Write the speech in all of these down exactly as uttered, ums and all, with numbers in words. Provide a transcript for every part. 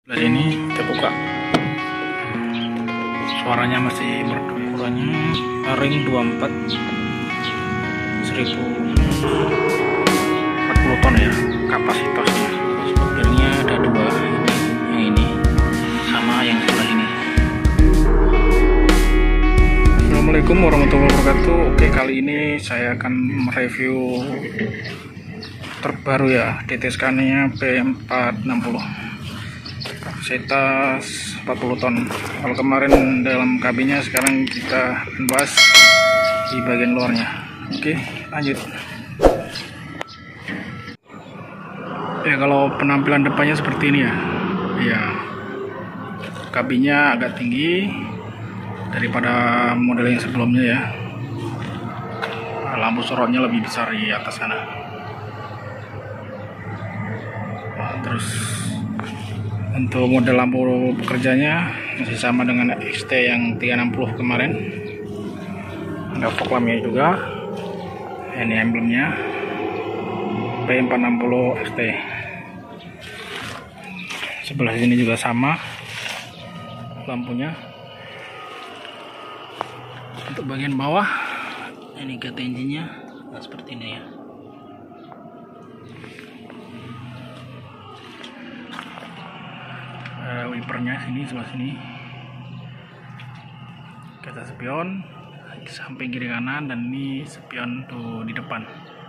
Dari ini kita buka, suaranya masih merdu. Ukurannya ring dua puluh empat seribu empat puluh ton ya kapasitasnya. Supirnya ada dua, yang ini sama yang sebelah ini. Assalamualaikum warahmatullahi wabarakatuh. Oke, kali ini saya akan mereview terbaru ya, D T S K-nya P empat enam puluh kapasitas empat puluh ton. Kalau kemarin dalam kabinnya, sekarang kita bahas di bagian luarnya. Oke, lanjut. Ya, kalau penampilan depannya seperti ini ya. Ya, kabinnya agak tinggi daripada model yang sebelumnya ya. Lampu sorotnya lebih besar di atas sana. Nah, terus untuk model lampu pekerjanya masih sama dengan X T yang tiga enam puluh kemarin. Ada fog lampnya juga. Ini emblemnya P empat enam puluh X T. Sebelah sini juga sama lampunya. Untuk bagian bawah ini gat engine-nya, nah seperti ini ya. Uh, wipernya sini, sebelah sini kaca spion samping kiri kanan, dan ini spion tuh di depan.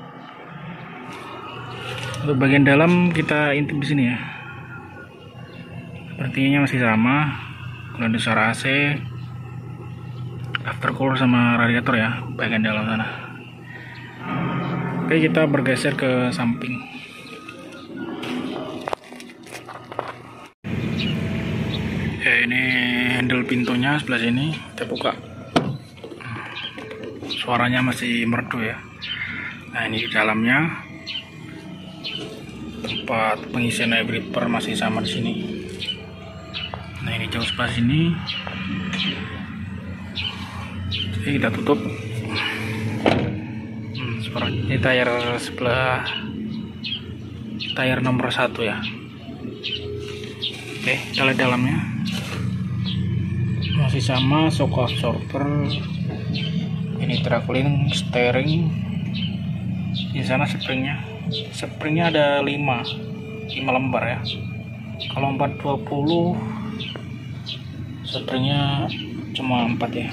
Untuk bagian dalam kita intip di sini ya, sepertinya masih sama. Kondensor A C, aftercooler sama radiator ya bagian dalam sana. Oke, kita bergeser ke samping. Ya, ini handle pintunya sebelah sini, kita buka. Suaranya masih merdu ya. Nah, ini di dalamnya tempat pengisian air wiper masih sama di sini. Nah, ini jauh sebelah sini. Oke, kita tutup. Hmm, ini tayar sebelah, tayar nomor satu ya. Oke, kita lihat dalamnya. Masih sama, shock absorber, ini traveling, steering. Di sana springnya, springnya ada lima, lima lembar ya. Kalau empat dua puluh, springnya cuma empat ya.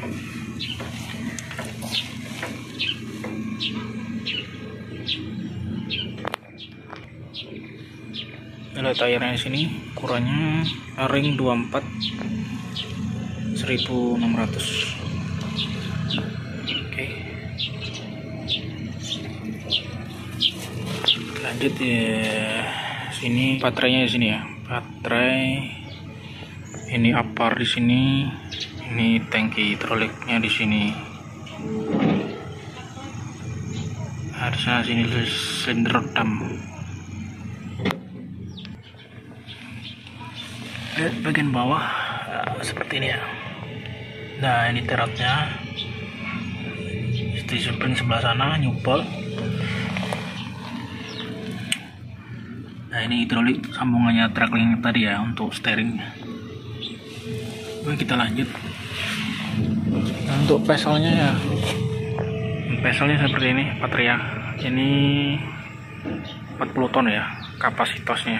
Ada tayarnya di sini, ukurannya ring dua puluh empat seribu enam ratus. Oke, lanjut ya. Sini baterainya di sini ya, baterai. Ini apar di sini, ini tangki hidroliknya di sini. Harusnya sini silinder dam. Lihat bagian bawah, nah, seperti ini ya. Nah, ini terotnya, di spring sebelah sana nyupel. Nah, ini hidrolik sambungannya trackling tadi ya untuk steering. Oke, kita lanjut. Nah, untuk bezelnya ya, bezelnya seperti ini, Patria. Ini empat puluh ton ya kapasitasnya.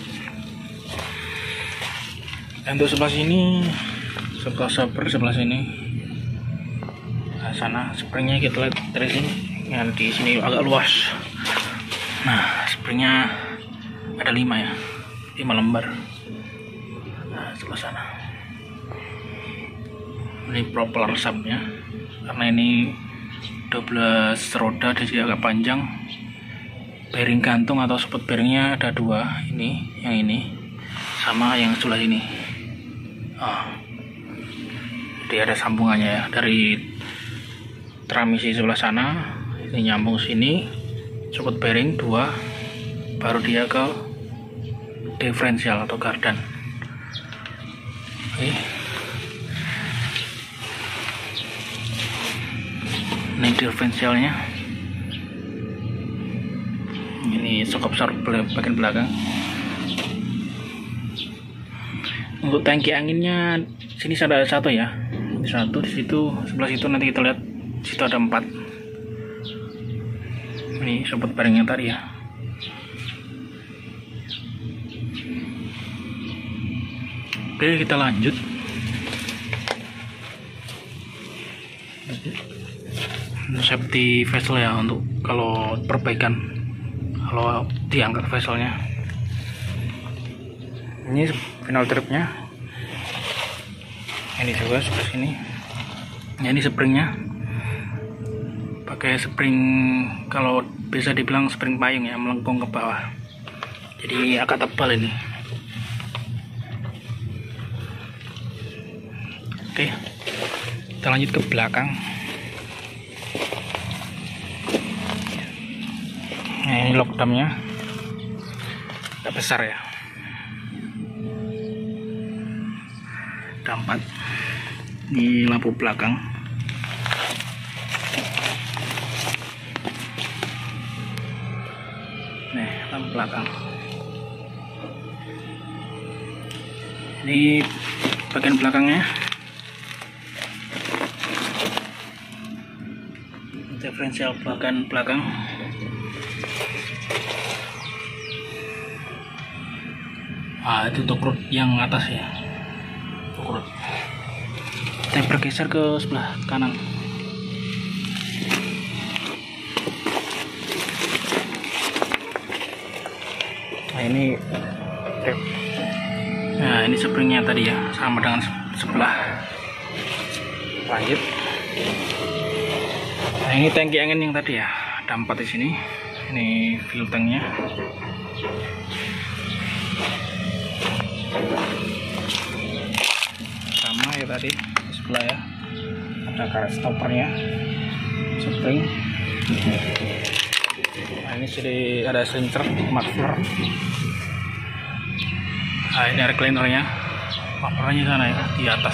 Dan untuk sebelah sini, sebelah shopper sebelah sini, nah, sana springnya kita lihat dari sini. Yang di sini agak luas. Nah, springnya ada lima ya, lima lembar. Nah, sebelah sana. Ini propeller subnya, karena ini dua belas roda, jadi agak panjang. Bearing gantung atau support bearingnya ada dua, ini, yang ini, sama yang sebelah ini. Oh, jadi ada sambungannya ya, dari transmisi sebelah sana, ini nyambung sini, support bearing dua, baru dia ke diferensial atau gardan. Oke, ini diferensialnya. Ini shock absorber bagian belakang. Untuk tangki anginnya sini ada satu ya, ini satu, di situ sebelah situ nanti kita lihat, di situ ada empat. Ini sobat bearingnya tadi ya. Oke, kita lanjut. Safety vessel ya, untuk kalau perbaikan kalau diangkat vesselnya. Ini final tripnya, ini juga sebelah sini. Nah, ini springnya pakai spring, kalau bisa dibilang spring payung ya, melengkung ke bawah, jadi agak tebal ini. Oke, kita lanjut ke belakang. Nah, ini lock dampnya agak besar ya, ada empat. Ini lampu belakang. Nih, lampu belakang. Ini bagian belakangnya. Diferensial bagian belakang. Ah, itu tokrut yang atas ya, tokrut. Kita bergeser ke sebelah kanan. Nah, ini nah ini springnya tadi ya, sama dengan sebelah. Lanjut. Nah, ini tangki angin yang tadi ya, ada empat di sini. Ini fuel tanknya. Sama ya tadi di sebelah ya, ada karet stoppernya, spring. Nah, ini sini ada slincer muffler. Nah, ini air cleanernya, mufflernya sana ya, di atas.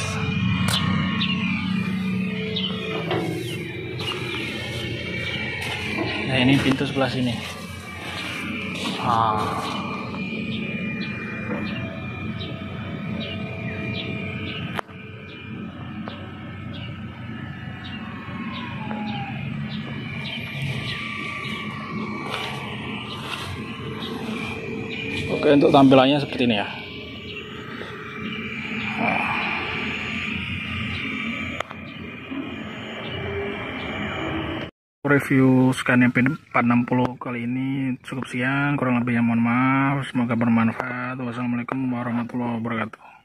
Nah, ini pintu sebelah sini. Ah. Oke, untuk tampilannya seperti ini ya. Review Scania P empat enam nol kali ini cukup sekian, kurang lebihnya mohon maaf, semoga bermanfaat. Wassalamualaikum warahmatullahi wabarakatuh.